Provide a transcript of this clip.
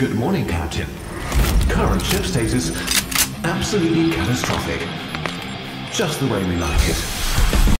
Good morning, Captain. Current ship status, absolutely catastrophic. Just the way we like it.